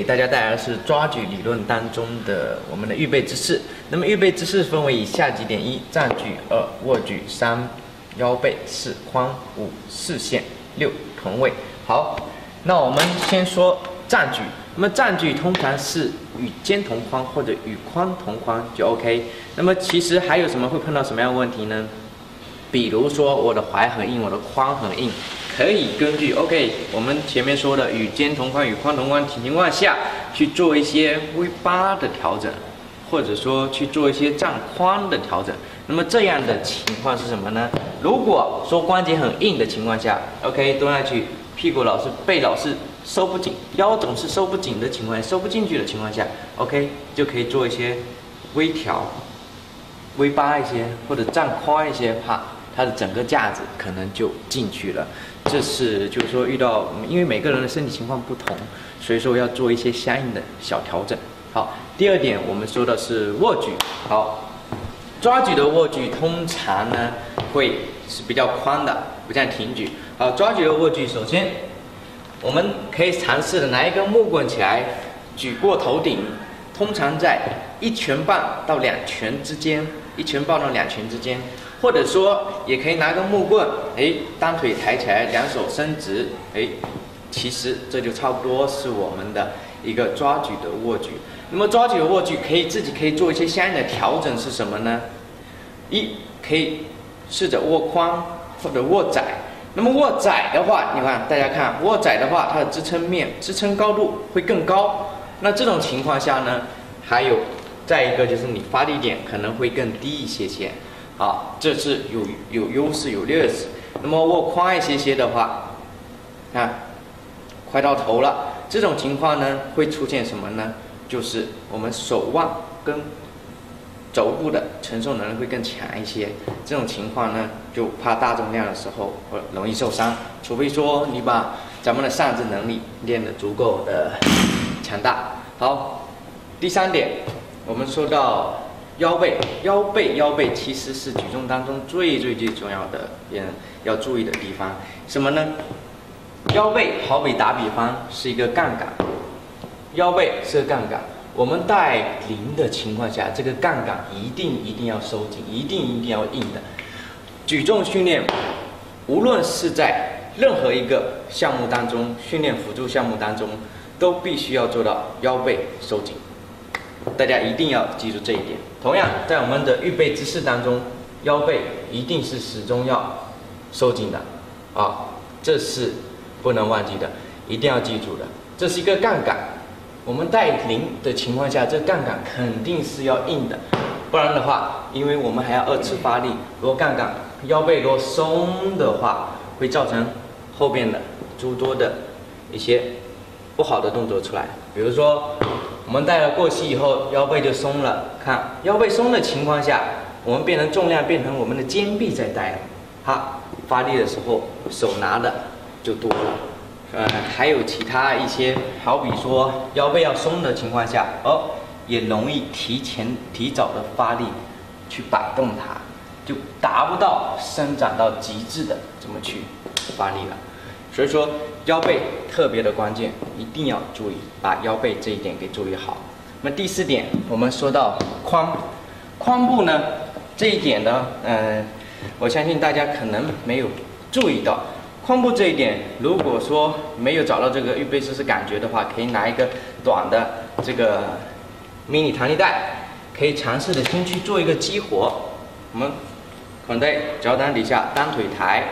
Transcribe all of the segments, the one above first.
大家带来的是抓举理论当中的我们的预备姿势。那么预备姿势分为以下几点：一、站举；二、握举；三、腰背；四、髋；五、视线；六、臀位。好，那我们先说站举。那么站举通常是与肩同宽或者与髋同宽就 OK。那么其实还有什么会碰到什么样的问题呢？比如说我的踝很硬，我的髋很硬。可以根据 OK 我们前面说的与肩同宽、与髋同宽情况下去做一些微八的调整，或者说去做一些站髋的调整。那么这样的情况是什么呢？如果说关节很硬的情况下 ，OK 蹲下去，屁股老是背老是收不紧，腰总是收不紧的情况下，收不进去的情况下 ，OK 就可以做一些微调、微八一些或者站宽一些，它的整个架子可能就进去了。这是就是说遇到，因为每个人的身体情况不同，所以说要做一些相应的小调整。好，第二点我们说的是握举。好，抓举的握举通常呢会是比较宽的，不像挺举。好，抓举的握举，首先我们可以尝试的拿一根木棍起来，举过头顶，通常在1拳半到2拳之间，1拳半到2拳之间。或者说，也可以拿根木棍，单腿抬起来，两手伸直，其实这就差不多是我们的一个抓举的握举。那么抓举的握举自己可以做一些相应的调整是什么呢？一，可以试着握宽或者握窄。那么握窄的话，你看大家看，握窄的话，它的支撑高度会更高。那这种情况下呢，还有再一个就是你发力点可能会更低一些些。好，这是有优势有劣势。那么握宽一些的话，看，快到头了。这种情况呢，会出现什么呢？就是我们手腕跟肘部的承受能力会更强一些。这种情况呢，就怕大重量的时候容易受伤。除非说你把咱们的上肢能力练得足够的强大。好，第三点，我们说到腰背其实是举重当中最重要的要注意的地方。什么呢？腰背好比打比方是一个杠杆，腰背是个杠杆。我们带零的情况下，这个杠杆一定要收紧，一定要硬的。举重训练，无论是在任何一个项目当中，训练辅助项目当中，都必须要做到腰背收紧。大家一定要记住这一点。同样，在我们的预备姿势当中，腰背一定是始终要收紧的，这是不能忘记的，一定要记住的。这是一个杠杆，我们带零的情况下，这杠杆肯定是要硬的，不然的话，因为我们还要2次发力，如果杠杆腰背如果松的话，会造成后边的诸多的一些不好的动作出来，比如说我们带了过膝以后，腰背就松了。看腰背松的情况下，我们变成重量变成我们的肩臂在带了，发力的时候手拿的就多了。还有其他一些，好比说腰背要松的情况下，也容易提早的发力去摆动它，就达不到伸展到极致的这么去发力了。所以说腰背特别的关键，一定要注意把腰背这一点给注意好。那么第4点，我们说到髋部呢，这一点呢，我相信大家可能没有注意到，髋部这一点，如果说没有找到这个预备姿势感觉的话，可以拿一个短的这个迷你弹力带，可以尝试的先去做一个激活。我们捆在脚掌底下，单腿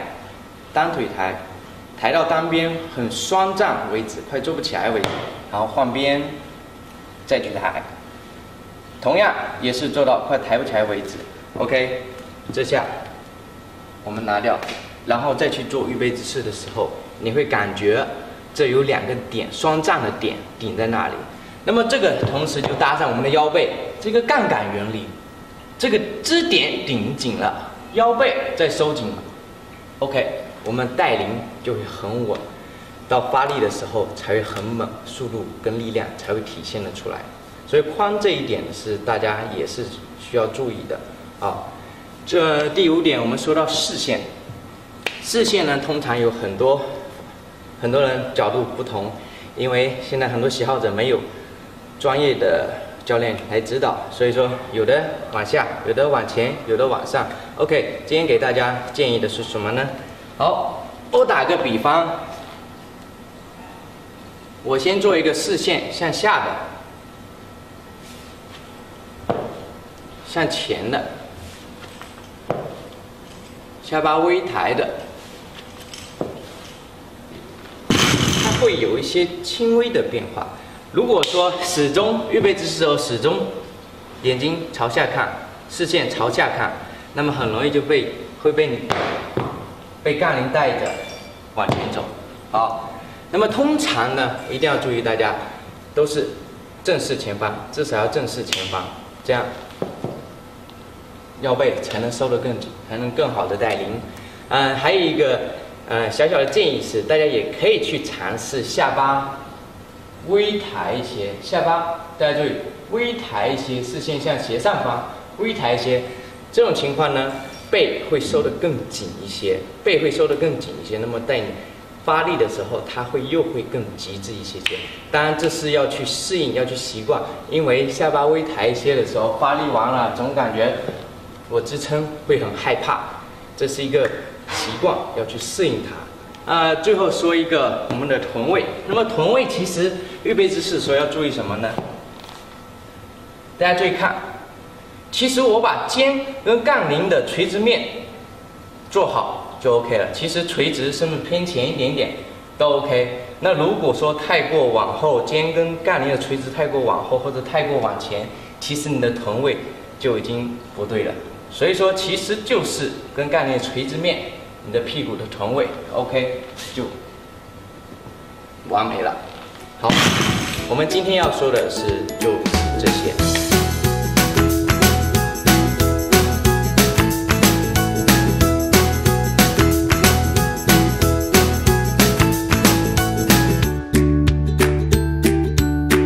抬到单边很双站为止，快做不起来为止，然后换边，再去抬，同样也是做到快抬不起来为止。OK， 这下我们拿掉，然后再去做预备姿势的时候，你会感觉这有2个点，双站的点顶在那里。那么这个同时就搭上我们的腰背，这个杠杆原理，这个支点顶紧了，腰背再收紧了。OK。我们带零就会很稳，到发力的时候才会很猛，速度跟力量才会体现得出来。所以髋这一点是大家也是需要注意的这第5点，我们说到视线。视线呢，通常有很多人角度不同， 因为现在很多喜好者没有专业的教练来指导，所以说有的往下，有的往前，有的往上。OK， 今天给大家建议的是什么呢？好，我打个比方，我先做一个视线向下的，向前的，下巴微抬的，它会有一些轻微的变化。如果说始终预备姿势的时候始终眼睛朝下看，视线朝下看，那么很容易就会被杠铃带着往前走。好，那么通常呢，一定要注意，大家都是正视前方，至少要正视前方，这样腰背才能收得更紧，才能更好的带领。还有一个小小的建议是，大家也可以去尝试下巴微抬一些，下巴大家注意微抬一些，视线向斜上方，微抬一些。这种情况呢，背会收得更紧一些，背会收得更紧一些。那么在你发力的时候，它又会更极致一些些。当然，这是要去适应，要去习惯，因为下巴微抬一些的时候，发力完了总感觉我支撑会很害怕，这是一个习惯，要去适应它。最后说一个我们的臀位。那么臀位其实预备姿势的时候要注意什么呢？大家注意看，其实我把肩跟杠铃的垂直面做好就 OK 了。其实垂直甚至偏前一点点都 OK。那如果说太过往后，肩跟杠铃的垂直太过往后或者太过往前，其实你的臀位就已经不对了。所以说，其实就是跟杠铃的垂直面，你的屁股的臀位 OK 就完美了。好，我们今天要说的是就是这些。